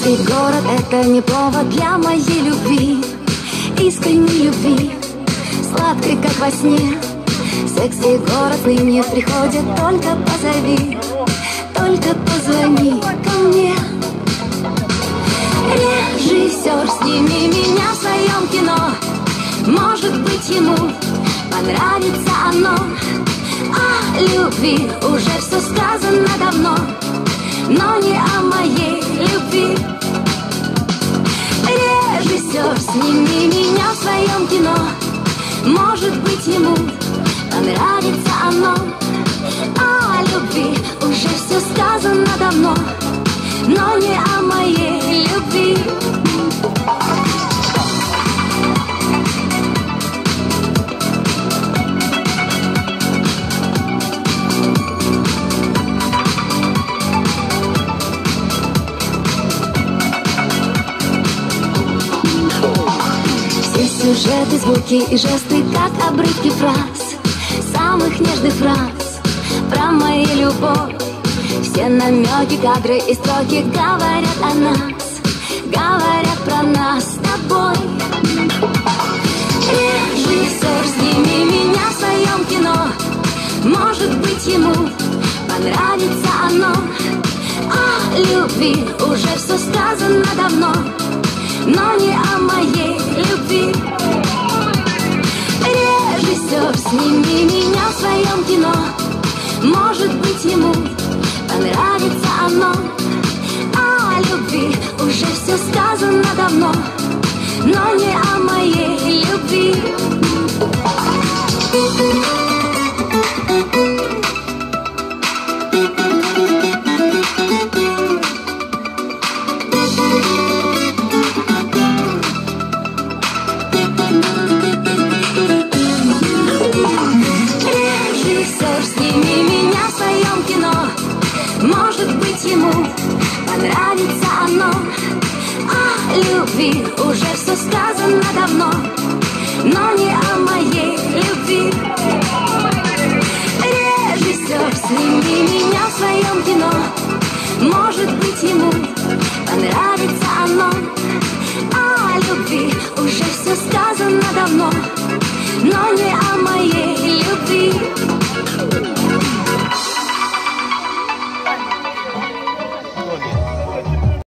Секси город — это не повод для моей любви, искренней любви, сладкой, как во сне. Секси город ныне приходит, только позови, только позвони ко мне. Режиссер, сними меня в своем кино, может быть, ему понравится оно. О любви уже все сказано давно, но не о моей любви. Режиссер, сними меня в своем кино, может быть, ему понравится оно. О любви уже все сказано давно, но не о моей любви. Сюжеты, звуки и жесты, как обрывки фраз, самых нежных фраз про мою любовь. Все намеки, кадры и строки говорят о нас, говорят про нас с тобой. Режиссер, сними меня в своем кино, может быть, ему понравится оно. О любви уже все сказано давно, но не о моей любви. Режиссер, сними меня в своем кино, может быть, ему понравится оно. О любви уже все сказано давно, но не о моей любви. Может быть, ему понравится оно. О любви уже все сказано давно, но не о моей любви. Режиссер, сними меня в своем кино, может быть, ему понравится оно. О любви уже все сказано давно, но не о моей любви.